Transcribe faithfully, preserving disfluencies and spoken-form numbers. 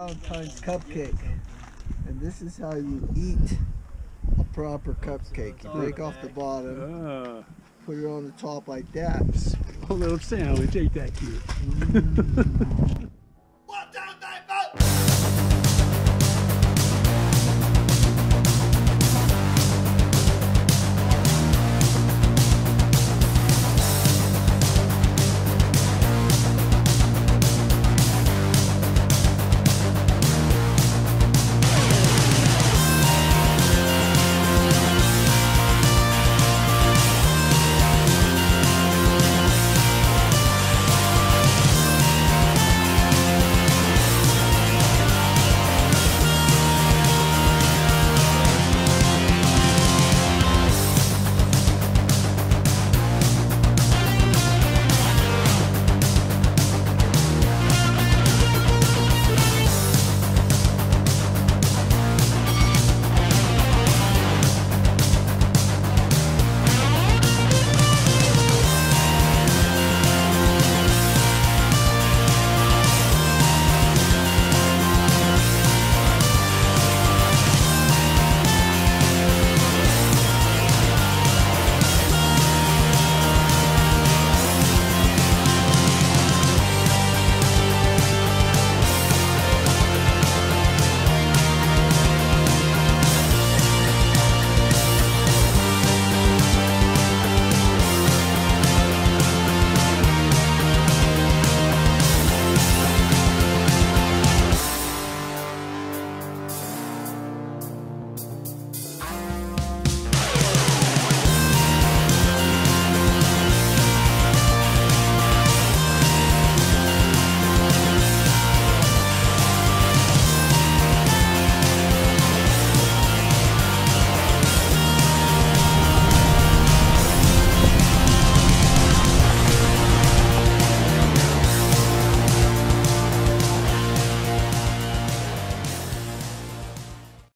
Valentine's cupcake. And this is how you eat a proper cupcake. You break off the bottom, Uh, put it on the top like that. a little sandwich, ain't that cute? Mm.